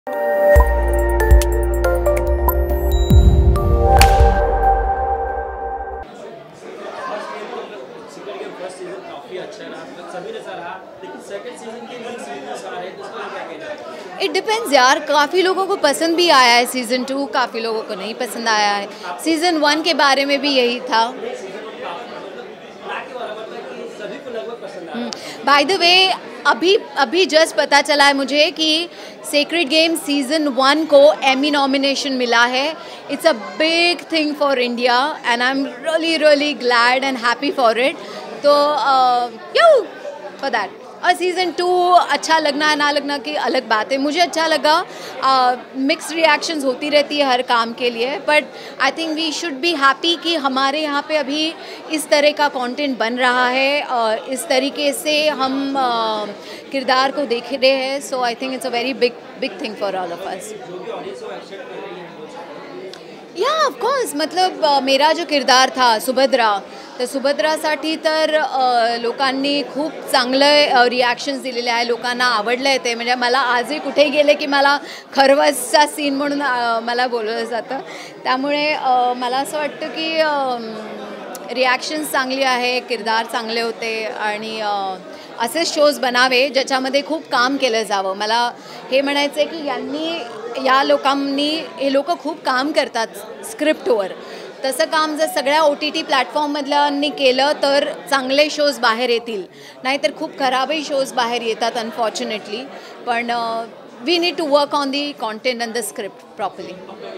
It depends यार, काफ़ी लोगों को पसंद भी आया है सीज़न 2, काफ़ी लोगों को नहीं पसंद आया है। सीज़न 1 के बारे में भी यही था। बाय द वे, अभी जस्ट पता चला है मुझे कि सेक्रेड गेम सीज़न 1 को एमी नॉमिनेशन मिला है। It's a big thing for India and I am really glad and happy for it. तो यू फॉर दैट। और सीज़न 2 अच्छा लगना ना लगना की अलग बात है। मुझे अच्छा लगा। मिक्स रिएक्शंस होती रहती है हर काम के लिए, but I think we should be happy कि हमारे यहाँ पे अभी इस तरह का कंटेंट बन रहा है और इस तरीके से हम किरदार को देख रहे हैं। So I think it's a very big thing for all of us. या ऑफकोर्स, मतलब मेरा जो किरदार था सुभद्रा, तर सुभद्रासाठी तर लोकांनी खूप चांगलं रिॲक्शन्स दिलेले आहे. लोकांना आवडलं आहे ते. म्हणजे मला आजही कुठेही गेले की मला खरवसचा सीन म्हणून मला बोलवलं जातं. त्यामुळे मला असं वाटतं की रिॲक्शन्स चांगली आहे, किरदार चांगले होते आणि असे शोज बनावे ज्याच्यामध्ये खूप काम केलं जावं. मला हे म्हणायचं आहे की या लोकांनी, हे लोक खूप काम करतात स्क्रिप्टवर. तसं काम जर सगळ्या OTT प्लॅटफॉर्ममधल्यांनी केलं तर चांगले शोज बाहेर येतील. नाहीतर खूप खराबही शोज बाहेर येतात अनफॉर्च्युनेटली. पण we need to work on the content and the script properly.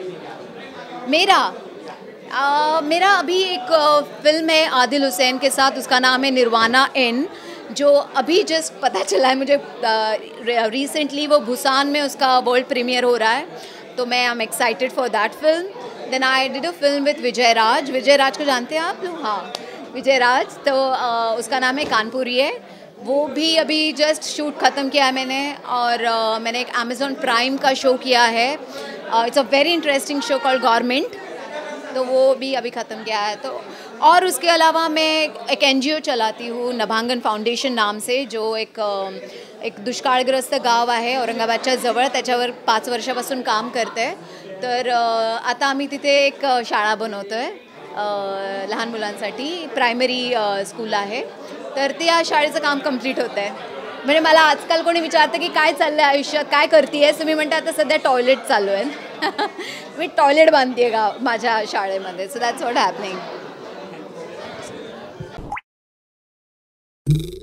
मेरा अभी एक फिल्म है आदिल हुसैन के साथ, उसका नाम है निर्वाणा N, जो अभी जस्ट पता चला है मुझे रिसेंटली. वो बुसान में उसका वर्ल्ड प्रीमियर हो रहा है, तो मैं I am excited for that film. Then I did a film with Vijay Raaz को जानते हैं आप लोग? हाँ, विजय राज. तो उसका नाम है कानपुरी है. वो भी अभी जस्ट शूट ख़त्म किया है मैंने. और मैंने एक अमेज़ॉन प्राइम का शो किया है. It's a very interesting show called government, तो वो भी अभी ख़त्म किया है. तो और उसके अलावा मैं एक NGO चलाती हूँ नभांगन फाउंडेशन नाम से, जो एक दुष्काळग्रस्त गाव आहे औरंगाबादच्या जवळ, त्याच्यावर 5 वर्षापासून काम करते आहे. तर आता आम्ही तिथे एक शाळा बनवतो आहे लहान मुलांसाठी. प्रायमरी स्कूल आहे. तर त्या शाळेचं काम कंप्लीट होतं आहे. म्हणजे मला आजकाल कोणी विचारतं की काय चाललं आहे आयुष्यात, काय करते आहेस? मी म्हणते आता सध्या टॉयलेट चालू आहे. मी टॉयलेट बांधते माझ्या शाळेमध्ये. So that's what happening.